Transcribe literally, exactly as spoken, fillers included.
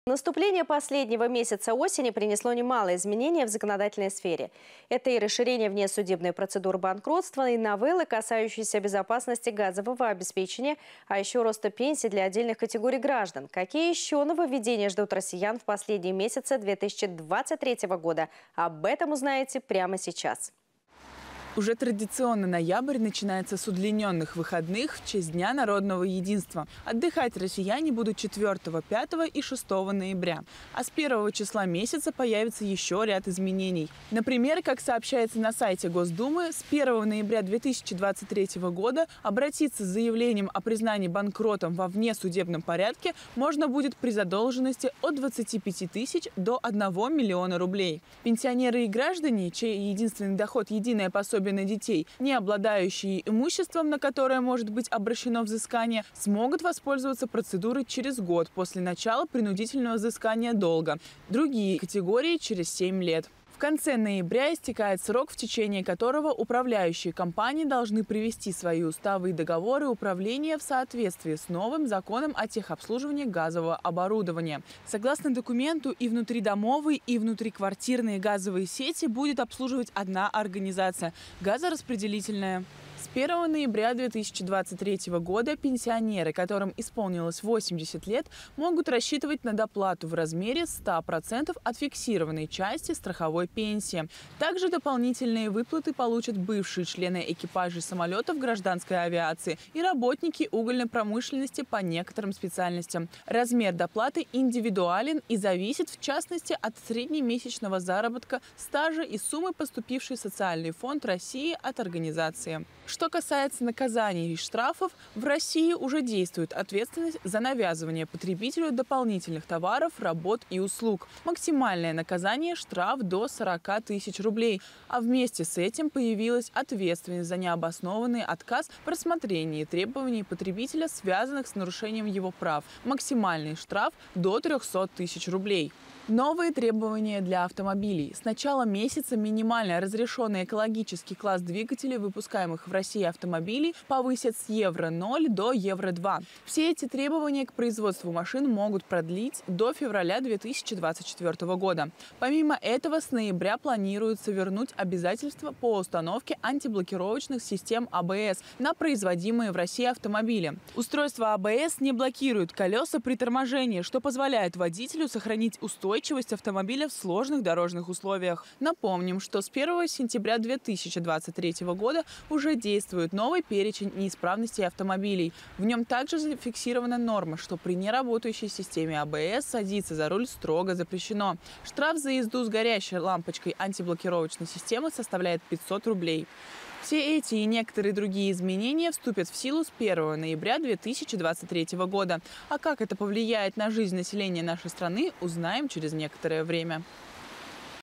Наступление последнего месяца осени принесло немало изменений в законодательной сфере. Это и расширение внесудебной процедуры банкротства, и новеллы, касающиеся безопасности газового обеспечения, а еще роста пенсий для отдельных категорий граждан. Какие еще нововведения ждут россиян в последние месяцы две тысячи двадцать третьего года? Об этом узнаете прямо сейчас. Уже традиционно ноябрь начинается с удлиненных выходных в честь Дня народного единства. Отдыхать россияне будут четвёртого, пятого и шестого ноября. А с первого числа месяца появится еще ряд изменений. Например, как сообщается на сайте Госдумы, с первого ноября две тысячи двадцать третьего года обратиться с заявлением о признании банкротом во внесудебном порядке можно будет при задолженности от двадцати пяти тысяч до одного миллиона рублей. Пенсионеры и граждане, чей единственный доход – единое пособие на детей, не обладающие имуществом, на которое может быть обращено взыскание, смогут воспользоваться процедурой через год после начала принудительного взыскания долга. Другие категории – через семь лет. В конце ноября истекает срок, в течение которого управляющие компании должны привести свои уставы и договоры управления в соответствии с новым законом о техобслуживании газового оборудования. Согласно документу, и внутридомовые, и внутриквартирные газовые сети будет обслуживать одна организация – газораспределительная. С первого ноября две тысячи двадцать третьего года пенсионеры, которым исполнилось восемьдесят лет, могут рассчитывать на доплату в размере ста процентов от фиксированной части страховой пенсии. Также дополнительные выплаты получат бывшие члены экипажей самолетов гражданской авиации и работники угольной промышленности по некоторым специальностям. Размер доплаты индивидуален и зависит, в частности, от среднемесячного заработка, стажа и суммы, поступившей в Социальный фонд России от организации. Что касается наказаний и штрафов, в России уже действует ответственность за навязывание потребителю дополнительных товаров, работ и услуг. Максимальное наказание – штраф до сорока тысяч рублей. А вместе с этим появилась ответственность за необоснованный отказ в рассмотрении требований потребителя, связанных с нарушением его прав. Максимальный штраф – до трёхсот тысяч рублей. Новые требования для автомобилей. С начала месяца минимально разрешенный экологический класс двигателей, выпускаемых в России автомобилей, повысят с евро ноль до евро два. Все эти требования к производству машин могут продлить до февраля две тысячи двадцать четвёртого года. Помимо этого, с ноября планируется вернуть обязательства по установке антиблокировочных систем А Б С на производимые в России автомобили. Устройство А Б С не блокирует колеса при торможении, что позволяет водителю сохранить устойчивость автомобиля в сложных дорожных условиях. Напомним, что с первого сентября две тысячи двадцать третьего года уже действует новый перечень неисправностей автомобилей. В нем также зафиксирована норма, что при неработающей системе А Б С садиться за руль строго запрещено. Штраф за езду с горящей лампочкой антиблокировочной системы составляет пятьсот рублей. Все эти и некоторые другие изменения вступят в силу с первого ноября две тысячи двадцать третьего года. А как это повлияет на жизнь населения нашей страны, узнаем через некоторое время.